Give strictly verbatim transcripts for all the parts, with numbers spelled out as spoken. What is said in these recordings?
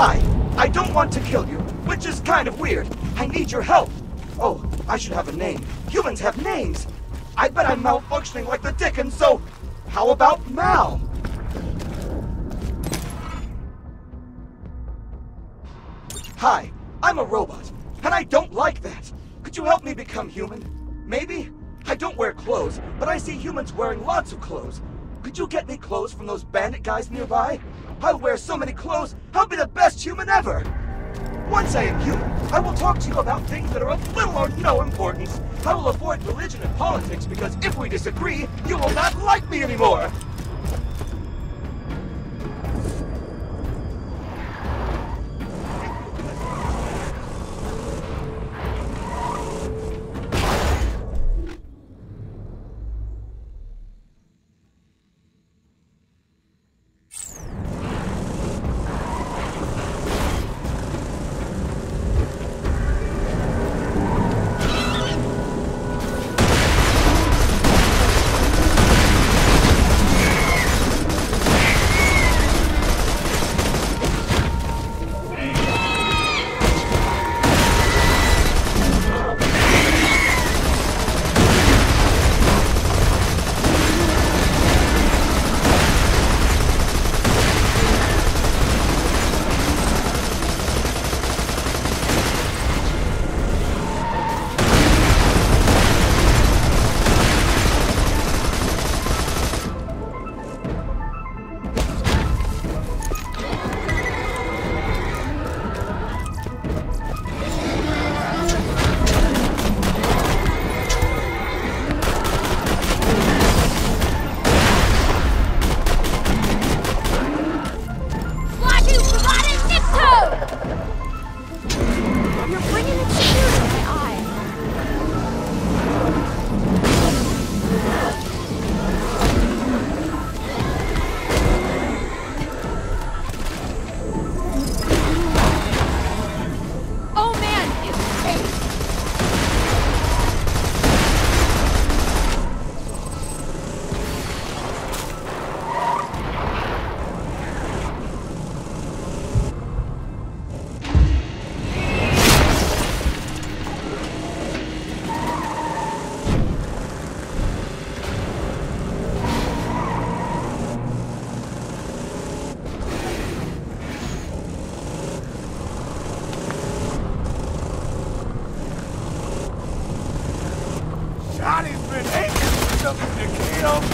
Hi, I don't want to kill you, which is kind of weird. I need your help. Oh, I should have a name. Humans have names. I bet I'm malfunctioning like the Dickens, so how about Mal? Hi, I'm a robot, and I don't like that. Could you help me become human? Maybe? I don't wear clothes, but I see humans wearing lots of clothes. Could you get me clothes from those bandit guys nearby? I'll wear so many clothes, I'll be the best human ever! Once I am human, I will talk to you about things that are of little or no importance. I will avoid religion and politics because if we disagree, you will not like me anymore! Johnny's been aching for something to kill.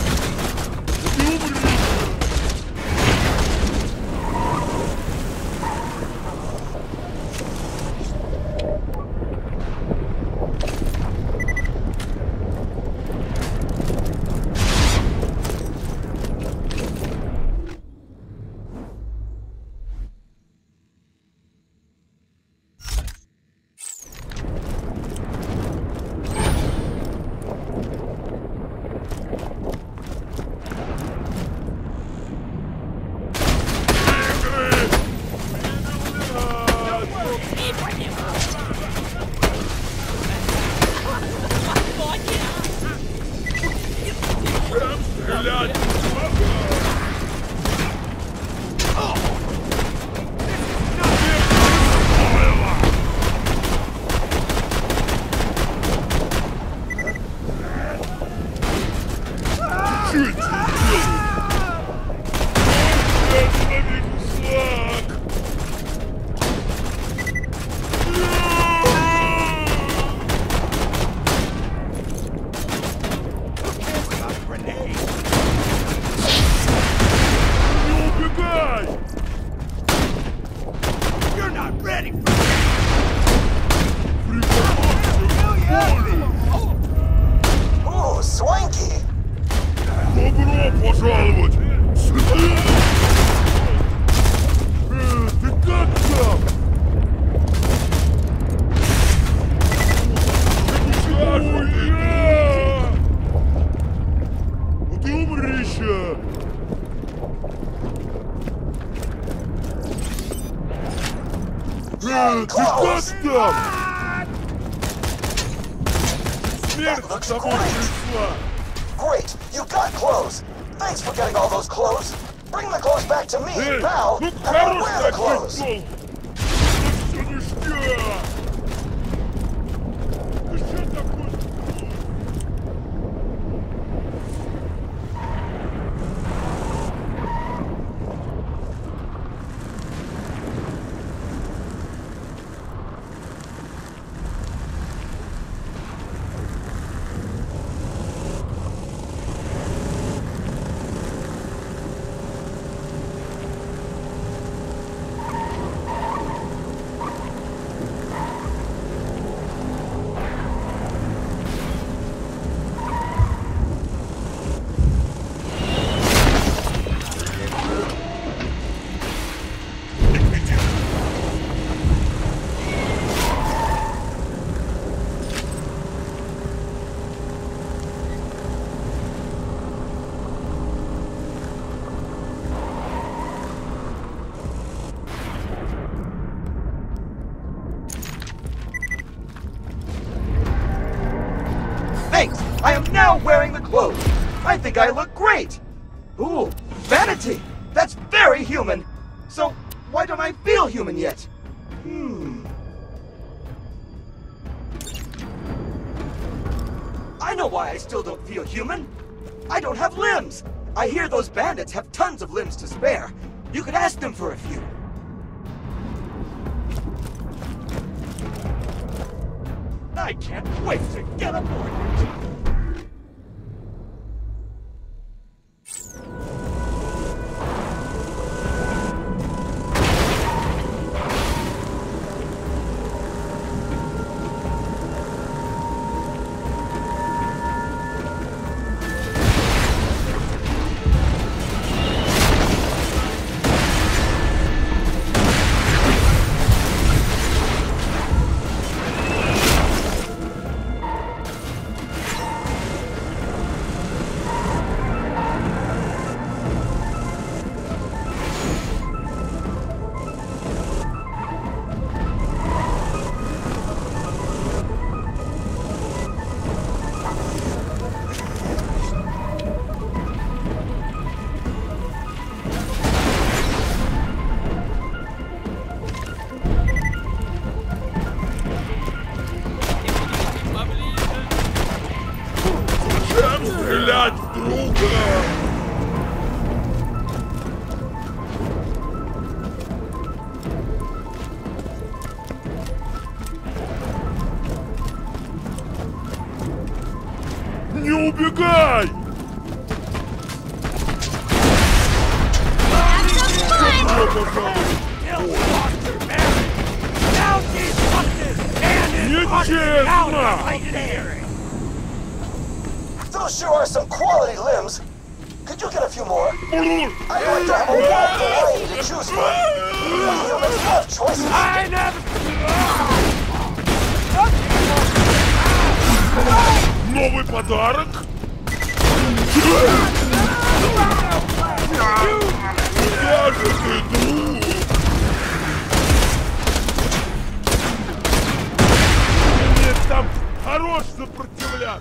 пожаловать! Э, ты как там? Уя! Ну ты умри ща! Э, ты как там? Смерть с тобой пришла! Great, you got clothes. Thanks for getting all those clothes. Bring the clothes back to me, Эй, pal, ну and I'll хорош wear the так clothes. быть, I think I look great! Ooh, vanity! That's very human! So, why don't I feel human yet? Hmm... I know why I still don't feel human! I don't have limbs! I hear those bandits have tons of limbs to spare. You could ask them for a few. I can't wait to get aboard your team! Стрелять в друга! Не убегай! Нечестно! Those sure are some quality limbs. Could you get a few more? I'd like to have a wide variety to choose from. Humans love choices. I never... Новый подарок? Куда же ты, друг? Мне там хорош сопротивляться.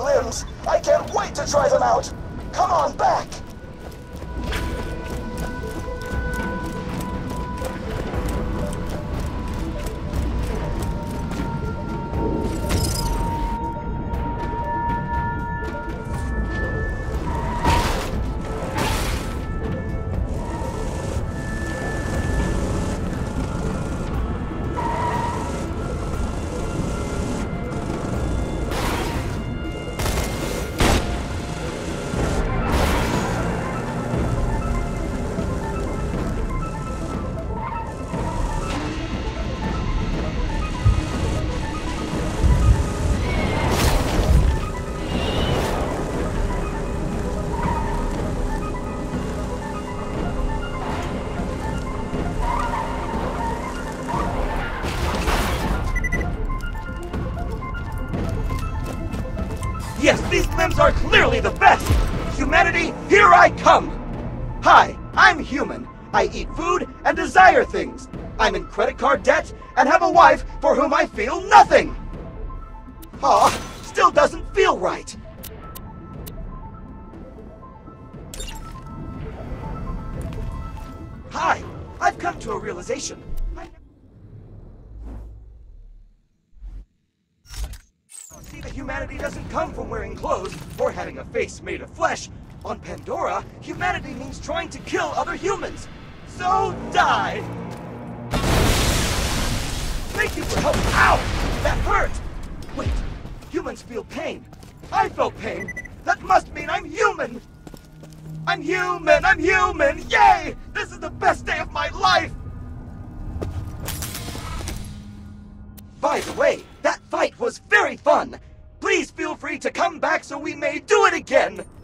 limbs. I can't wait to try them out. Come on back. Yes, these limbs are clearly the best! Humanity, here I come! Hi, I'm human. I eat food and desire things. I'm in credit card debt and have a wife for whom I feel nothing! Aw, still doesn't feel right. Hi, I've come to a realization. See that humanity doesn't come from wearing clothes or having a face made of flesh. On Pandora, humanity means trying to kill other humans. So die! Thank you for helping. Ow! That hurt! Wait, humans feel pain. I felt pain. That must mean I'm human! I'm human! I'm human! Yay! This is the best day of my life! By the way, that fight was very fun! Please feel free to come back so we may do it again!